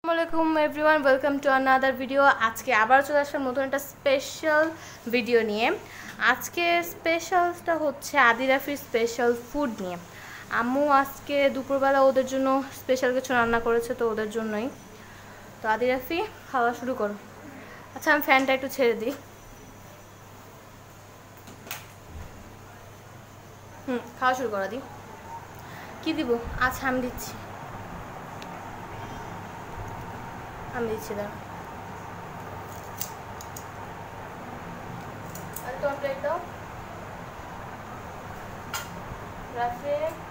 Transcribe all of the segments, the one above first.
আসসালামু everyone, welcome to another video. আজকে আবার চলে আসলাম নতুন একটা স্পেশাল ভিডিও নিয়ে। আজকে স্পেশালটা হচ্ছে আদি রাফির স্পেশাল ফুড নিয়ে। আম্মু আজকে দুপুরবেলা ওদের জন্য স্পেশাল কিছু রান্না করেছে, তো ওদের জন্যই। তো আদি রাফি, খাওয়া শুরু করো। আচ্ছা, আমি ফ্যানটা একটু ছেড়ে দিই। খাওয়া শুরু করো দি। কী দিব? আচ্ছা, আমি দিচ্ছি দাঁড়া। তোমার প্লেট দাও রাফি।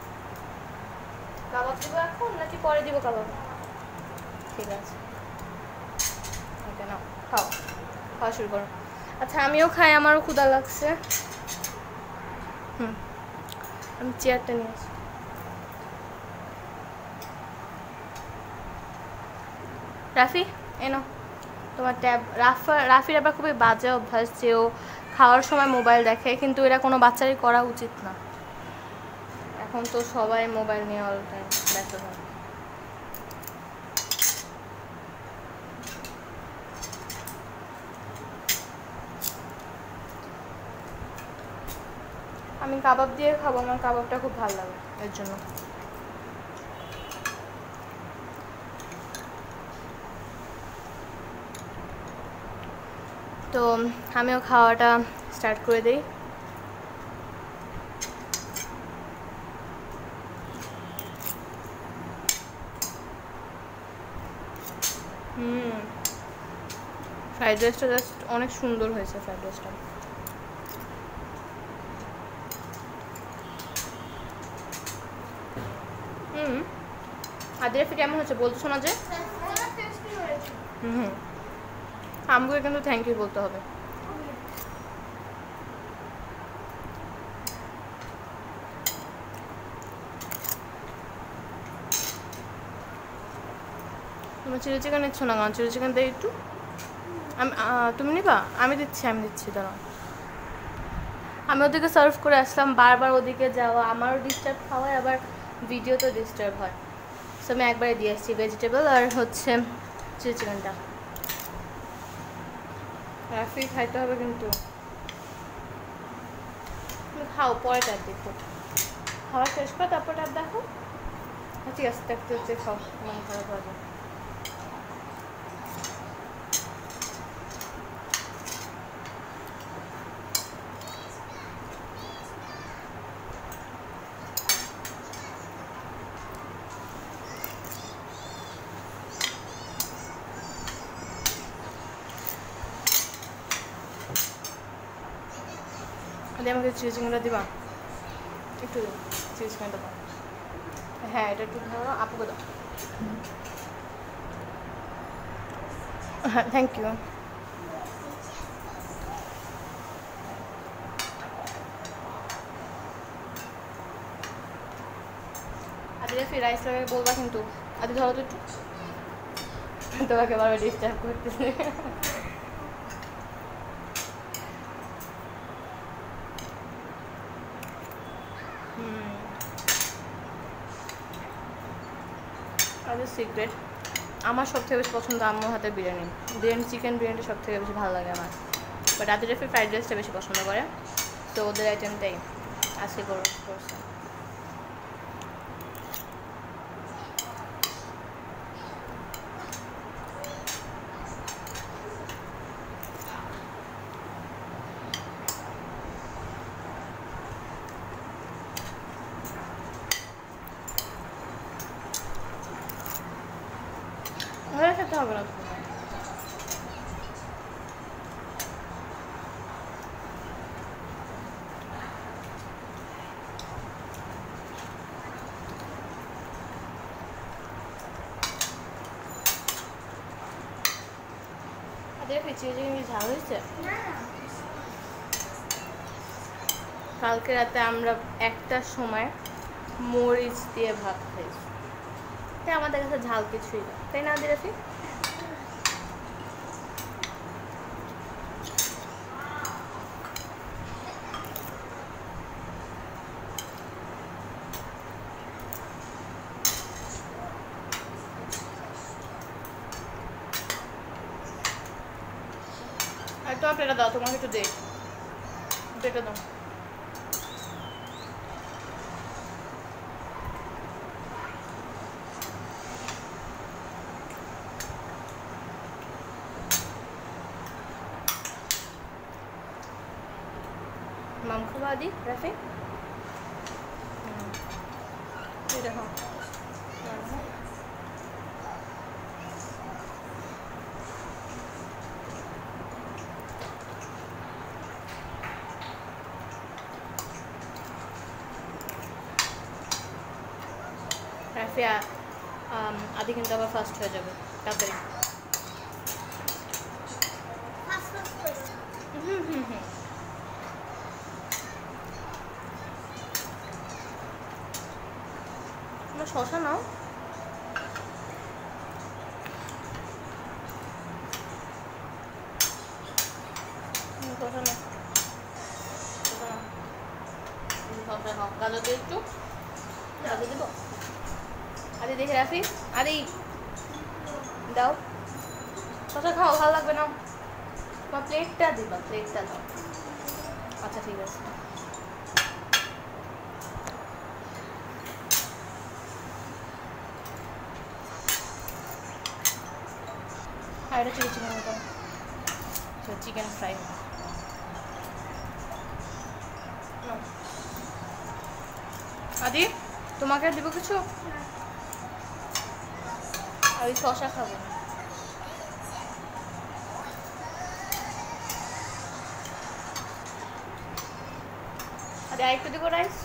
কাবাব দিব এখন নাকি পরে দিব কাবাব? ঠিক আছে, ওকে নাও, খাও, খাওয়া শুরু করো। আচ্ছা, আমিও খাই, আমারও ক্ষুধা লাগছে। আমি চেয়ারটা নিয়ে আসি। রাফি, এনো তোমার ট্যাব। রাফির আবার খুবই বাজে অভ্যাস যে ও খাওয়ার সময় মোবাইল দেখে, কিন্তু এটা কোনো বাচ্চারই করা উচিত না। এখন তো সবাই মোবাইল নিয়ে অল টাইম ব্যস্ত থাকে। আমি কাবাব দিয়ে খাবো, আমার কাবাবটা খুব ভালো লাগে এর জন্য। তো আমিও খাওয়াটা স্টার্ট করে দিই। ফ্রাইড রাইসটা জাস্ট অনেক সুন্দর হয়েছে। ফ্রাইড রাইসটা আদি রাফি কেমন হচ্ছে বলছো না যে? আমাকে কিন্তু থ্যাংক ইউ বলতে হবে। তুমি চিলি চিকেন নিচ্ছ না কেন? চিলি চিকেন দেয় একটু। তুমি নিবা? আমি দিচ্ছি দাঁড়াও। আমি ওদিকে সার্ভ করে আসলাম, বারবার ওদিকে যাওয়া আমারও ডিস্টার্ব খাওয়ায়, আবার ভিডিও তো ডিস্টার্ব হয়। সো আমি একবারে দিয়ে আসছি ভেজিটেবল আর হচ্ছে চিলি চিকেনটা। রাফি খাইতে হবে কিন্তু। তুমি খাও, পরে ট্যাপ দেখো। খাওয়া শেষ করে তারপর ট্যাপ দেখো। ঠিক আছে, দেখতে খাও, মন খারাপ হবে। আমাকে চিলি চিকেনটা দিবা একটু? চিলি চিকেনটা দাও। হ্যাঁ, এটা একটু ধরো, আপুকে দাও। হ্যাঁ, থ্যাংক ইউ। আদি রাফি রাইস লাগে বলবা কিন্তু। আদি ধরো তো একটু, তোমাকে বারবার ডিস্টার্ব করতেছে। সিক্রেট, আমার সবথেকে বেশি পছন্দ আম্মুর হাতের বিরিয়ানি। চিকেন বিরিয়ানিটা সবথেকে বেশি ভালো লাগে আমার। বাট আদি রাফি ফ্রাইড রাইসটা বেশি পছন্দ করে, তো ওদের আইটেমটাই আজকে করছে। ঘরে খেতে হবে না তো। ঝাল হয়েছে। কালকে রাতে আমরা 1টার সময় মরিচ দিয়ে ভাত খাইছি, তাই আমাদের কাছে ঝাল কিছুই না, তাই না আদি রাফি? তোমার প্লেটটা দাও, তোমাকে একটু দে, প্লেটটা দাও। মাম খাবা আদি রাফি, এটা হ্যাঁ রাফি আদি কিন্তু আবার ফার্স্ট হয়ে যাবে তাড়াতাড়ি। তোমরা শশা নাও, শশা নাও, শশা নাও, গাজর দিয়ে একটু, গাজর দেবো আদি দেখে রাফি, আদি দাও শশা খাও, ভালো লাগবে না, তোমার প্লেটটা দিবা, প্লেটটা দাও। আচ্ছা ঠিক আছে, আর এটা চিলি চিকেন, চিকেন ফ্রাই। আদি তোমাকে দিব কিছু, আমি শশা খাবো। আরে আরেকটু দেবো রাইস,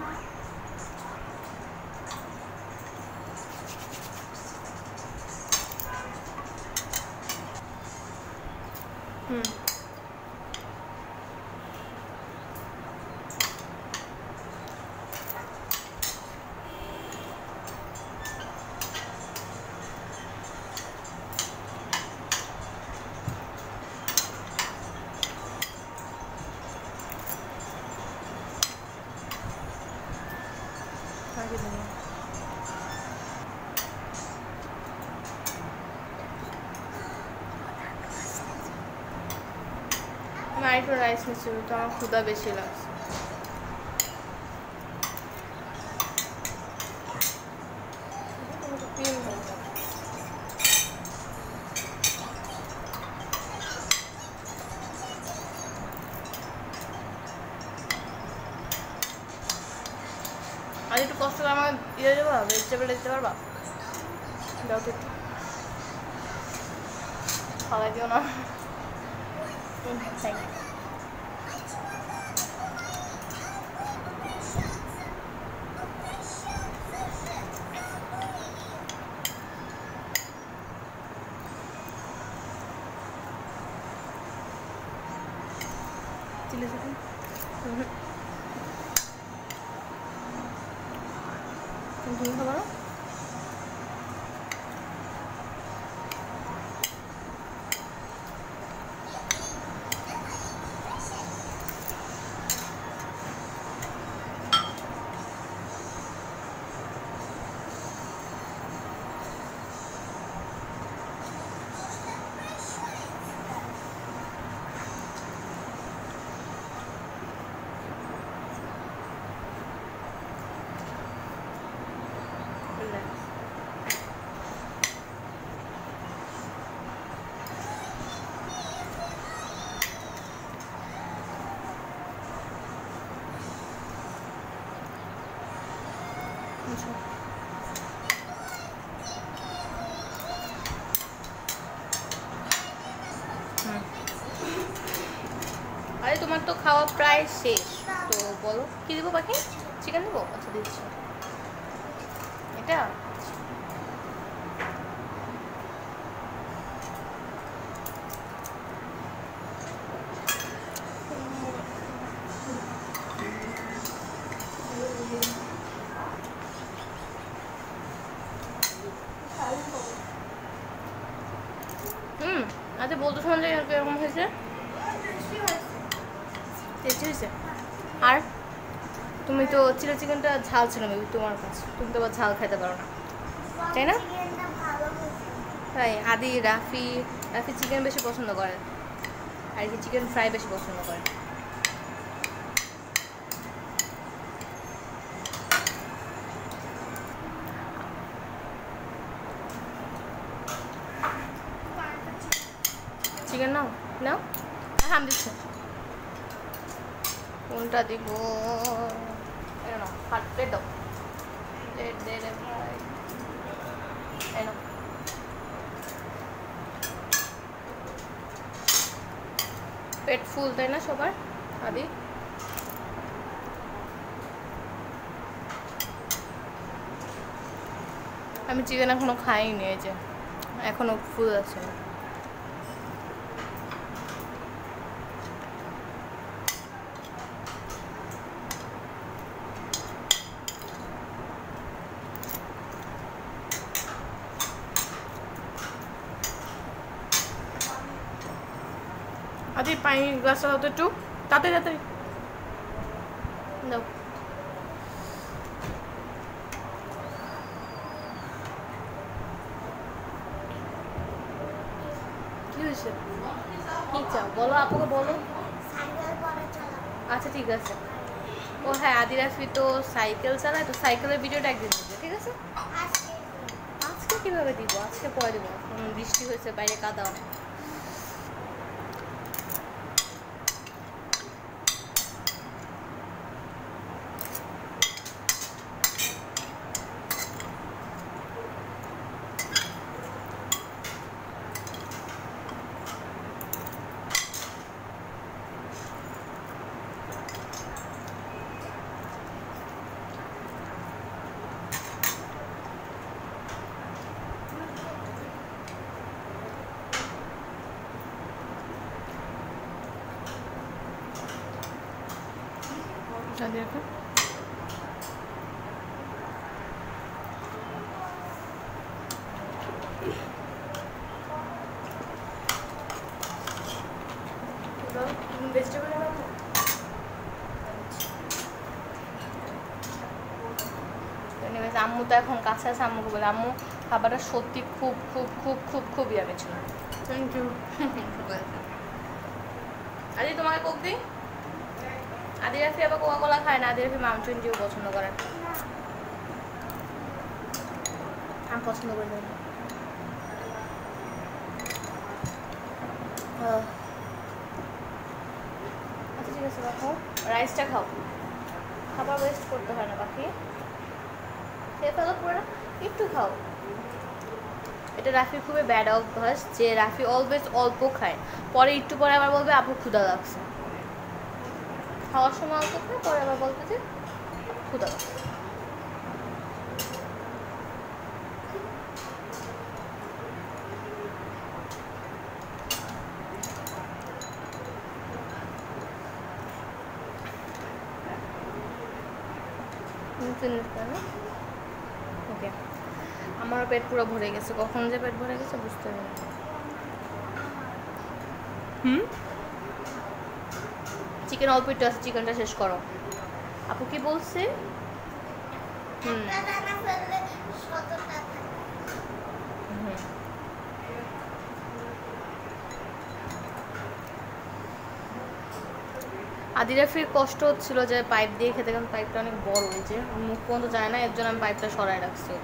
আমি আরেকটু রাইস নিচ্ছি, তো আমার ক্ষুধা বেশি লাগছে। আর একটু কষ্ট করে আমার ইয়ে দেবা, ভেজিটেবল দিতে পারবা, দাও তো একটু, খাওয়াই দিও না। Thank you. চিলি চিকেন তুমি খাবো না? আরে তোমার তো খাওয়া প্রায় শেষ, তো বলো কি দেবো বাকি? চিকেন দেবো? আচ্ছা দিচ্ছি এটা। আচ্ছা বলতে শোনা যায় এরকম হয়েছে, টেস্টি হয়েছে। আর তুমি তো চিলি চিকেনটা ঝাল ছিল মেবি তোমার কাছে, তুমি তো আবার ঝাল খাইতে পারো না, তাই না? তাই আদি রাফি চিকেন বেশি পছন্দ করে। আর কি চিকেন ফ্রাই বেশি পছন্দ করে। চিকেন নাও নাও, হ্যাঁ আমি দিচ্ছি। কোনটা দিব? নাও প্লেট দাও, প্লেট দে রে ভাই। নাও পেট ফুল তাই না সবার? আদি আমি চিকেন এখনো খাইনি, এই যে এখনো ফুল আছে। আদি পানি গ্লাসটা দাও তো একটু, তাড়াতাড়ি তাড়াতাড়ি দাও। কি হয়েছে? কি চাও বলো, আপুকে বলো। আচ্ছা ঠিক আছে। ও হ্যাঁ, আদি রাফি তো সাইকেল চালায়, তো সাইকেলের ভিডিওটা একদিন দিবে, ঠিক আছে? আজকে কিভাবে দিব? আজকে পরে দেবো, বৃষ্টি হয়েছে বাইরে, কাদা অনেক। দেখো ভেজিটেবল আম্মু তো এখন কাছে আছে, আম্মুকে বলে আম্মু খাবারটা সত্যি খুব খুব খুব খুব খুব ইয়ামি ছিল। Thank you. আদি তোমাকে কোক দিই? আদি রাফি আবার কোকা কোলা খায় না, আদি রাফি মাউন্টেন ডিউ পছন্দ করে। আমি পছন্দ করি না। আচ্ছা ঠিক আছে রাখো, রাইসটা খাও, খাবার ওয়েস্ট করতে হয় না পাখি, খেয়ে ফেলো পুরো, একটু খাও। এটা রাফির খুবই ব্যাড অভ্যাস যে রাফি অলওয়েজ অল্প খায়, পরে একটু পরে আবার বলবে আপু ক্ষুধা লাগছে। খাওয়ার সময় অল্প খায়, পরে আবার বলবে যে ক্ষুধা লাগছে। ওকে, আমার পেট পুরো ভরে গেছে, কখন যে পেট ভরে গেছে বুঝতে পারি। চিকেন অল্প একটু আছে, চিকেনটা শেষ করো। আপু কি বলছে? আদি রাফির কষ্ট হচ্ছিল যে পাইপ দিয়ে খেতে, কারণ পাইপটা অনেক বড়, এই যে মুখ পর্যন্ত যায় না, এর জন্য আমি পাইপটা সরাই রাখছি।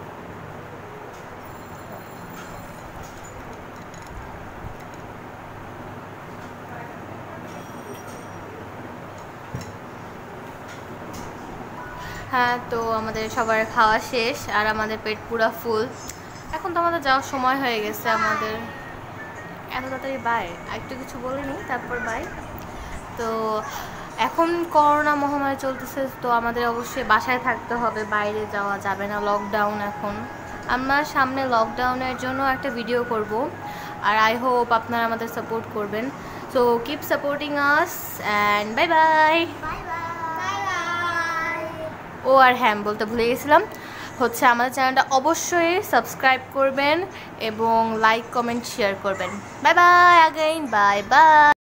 হ্যাঁ, তো আমাদের সবার খাওয়া শেষ আর আমাদের পেট পুরা ফুল। এখন তো আমাদের যাওয়ার সময় হয়ে গেছে, আমাদের এত তাড়াতাড়ি বাই, একটু কিছু বলিনি তারপর বাই। তো এখন করোনা মহামারী চলতেছে, তো আমাদের অবশ্যই বাসায় থাকতে হবে, বাইরে যাওয়া যাবে না, লকডাউন এখন। আমরা সামনে লকডাউনের জন্য একটা ভিডিও করব, আর আই হোপ আপনারা আমাদের সাপোর্ট করবেন। So keep supporting us and bye bye. ও আর হ্যাঁ বলতে ভুলে গেছিলাম, হচ্ছে আমাদের চ্যানেলটা অবশ্যই সাবস্ক্রাইব করবেন এবং লাইক কমেন্ট শেয়ার করবেন। Bye bye, again bye by.